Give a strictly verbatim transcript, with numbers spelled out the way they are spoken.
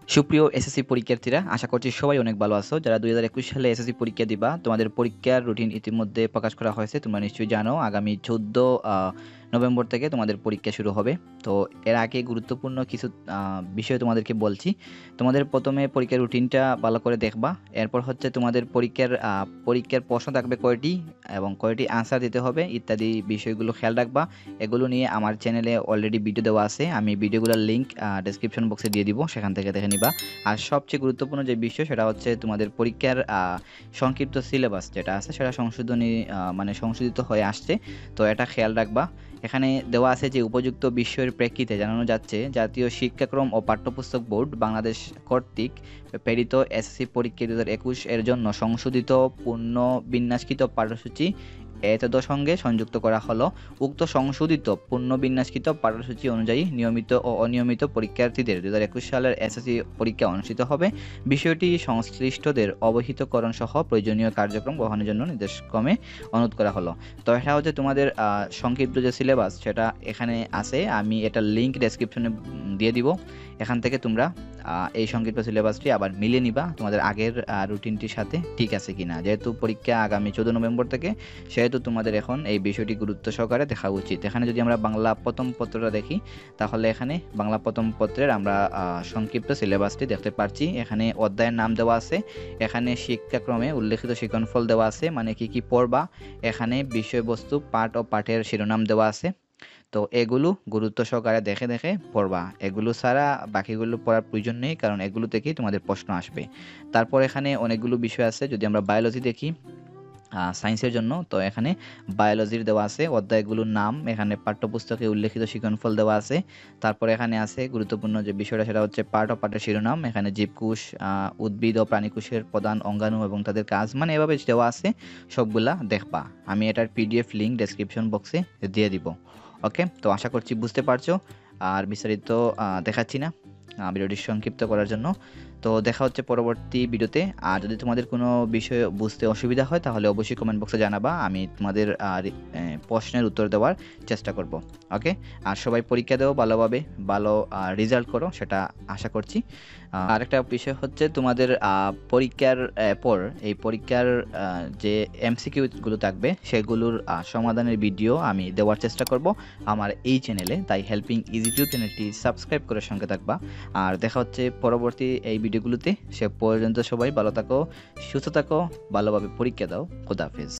সুপ্রিয় এসএসসি পরীক্ষার্থীরা, আশা করছি সবাই অনেক ভালো আছো। যারা দুই হাজার একুশ সালে এসএসসি পরীক্ষা দিবা, তোমাদের পরীক্ষার রুটিন ইতিমধ্যে প্রকাশ করা হয়েছে। তোমরা নিশ্চয়ই জানো আগামী চৌদ্দ নভেম্বর থেকে তোমাদের পরীক্ষা শুরু হবে। তো এর আগে গুরুত্বপূর্ণ কিছু বিষয় তোমাদেরকে বলছি। তোমাদের প্রথমে পরীক্ষার রুটিনটা ভালো করে দেখবা। এরপর হচ্ছে তোমাদের পরীক্ষার পরীক্ষার প্রশ্ন থাকবে কয়টি এবং কয়টি আনসার দিতে হবে ইত্যাদি বিষয়গুলো খেয়াল রাখবা। এগুলো নিয়ে আমার চ্যানেলে অলরেডি ভিডিও দেওয়া আছে। আমি ভিডিওগুলোর লিঙ্ক ডেসক্রিপশন বক্সে দিয়ে দিব, সেখান থেকে দেখে নিবা। আর সবচেয়ে গুরুত্বপূর্ণ যে বিষয় সেটা হচ্ছে তোমাদের পরীক্ষার সংক্ষিপ্ত সিলেবাস যেটা আছে সেটা সংশোধনী মানে সংশোধিত হয়ে আসছে। তো এটা খেয়াল রাখবা। এখানে দেওয়া আছে যে উপযুক্ত বিষয়ের প্রেক্ষিতে জানানো যাচ্ছে জাতীয় শিক্ষাক্রম ও পাঠ্যপুস্তক বোর্ড বাংলাদেশ কর্তৃক প্রেরিত এসএসসি পরীক্ষা দু হাজার একুশ এর জন্য সংশোধিত পূর্ণ বিন্যাসকৃত পাঠ্যসূচি এতদ সঙ্গে সংযুক্ত করা হলো। উক্ত সংশোধিত পূর্ণ বিন্যাসকৃত পাঠ্যসূচি অনুযায়ী নিয়মিত ও অনিয়মিত পরীক্ষার্থীদের দু হাজার একুশ সালের এসএসসি পরীক্ষা অনুষ্ঠিত হবে। বিষয়টি সংশ্লিষ্টদের অবহিতকরণ সহ প্রয়োজনীয় কার্যক্রম গ্রহণের জন্য নির্দেশক্রমে অনুরোধ করা হলো। তো এটা হচ্ছে তোমাদের সংক্ষিপ্ত যে সিলেবাস সেটা এখানে আছে। আমি এটা লিঙ্ক ডেসক্রিপশনে দিয়ে দিব। এখান থেকে তোমরা এই সংক্ষিপ্ত সিলেবাসটি আবার মিলিয়ে নিবা তোমাদের আগের রুটিনটির সাথে ঠিক আছে কিনা। যেহেতু পরীক্ষা আগামী চৌদ্দ নভেম্বর থেকে, সেহেতু তোমাদের এখন এই বিষয়টি গুরুত্ব সহকারে দেখা উচিত। এখানে যদি আমরা বাংলা প্রথম পত্রটা দেখি, তাহলে এখানে বাংলা প্রথম পত্রের আমরা সংক্ষিপ্ত সিলেবাসটি দেখতে পাচ্ছি। এখানে অধ্যায়ের নাম দেওয়া আছে, এখানে শিক্ষাক্রমে উল্লেখিত শিক্ষণফল দেওয়া আছে, মানে কি কি পড়বা। এখানে বিষয়বস্তু, পাঠ ও পাঠের শিরোনাম দেওয়া আছে। তো এগুলো গুরুত্ব সহকারে দেখে দেখে পড়বা। এগুলো ছাড়া বাকিগুলো পড়ার প্রয়োজন নেই, কারণ এগুলো থেকেই তোমাদের প্রশ্ন আসবে। তারপর এখানে অনেকগুলো বিষয় আছে। যদি আমরা বায়োলজি দেখি সায়েন্সের জন্য, তো এখানে বায়োলজির দেওয়া আছে অধ্যায়গুলোর নাম, এখানে পাঠ্যপুস্তকে উল্লেখিত শিক্ষণফল দেওয়া আছে। তারপর এখানে আছে গুরুত্বপূর্ণ যে বিষয়টা সেটা হচ্ছে পাঠ ও পাঠের শিরোনাম। এখানে জীবকোষ, উদ্ভিদ ও প্রাণীকোষের প্রধান অঙ্গাণু এবং তাদের কাজ, মানে এভাবে দেওয়া আছে। সবগুলা দেখবা। আমি এটার পিডিএফ লিঙ্ক ডেসক্রিপশন বক্সে দিয়ে দিব। ওকে, তো আশা করছি বুঝতে পারছো। আর বিস্তারিত দেখাচ্ছি না ভিডিওটি সংক্ষিপ্ত করার জন্য। তো দেখা হচ্ছে পরবর্তী ভিডিওতে। আর যদি তোমাদের কোনো বিষয় বুঝতে অসুবিধা হয় তাহলে অবশ্যই কমেন্ট বক্সে জানাবা। আমি তোমাদের প্রশ্নের উত্তর দেওয়ার চেষ্টা করব। ওকে, আর সবাই পরীক্ষা দেও ভালোভাবে, ভালো রেজাল্ট করো, সেটা আশা করছি। আরেকটা বিষয় হচ্ছে তোমাদের পরীক্ষার পর এই পরীক্ষার যে এমসিকিউগুলো থাকবে সেগুলোর সমাধানের ভিডিও আমি দেওয়ার চেষ্টা করব আমার এই চ্যানেলে। তাই হেল্পিং ইজি ইউটিউব চ্যানেলটি সাবস্ক্রাইব করে সঙ্গে থাকবা। আর দেখা হচ্ছে পরবর্তী এই ভিডিওগুলোতে। সে পর্যন্ত সবাই ভালো থাকো, সুস্থ থাকো, ভালোভাবে পরীক্ষা দাও। খোদা হাফেজ।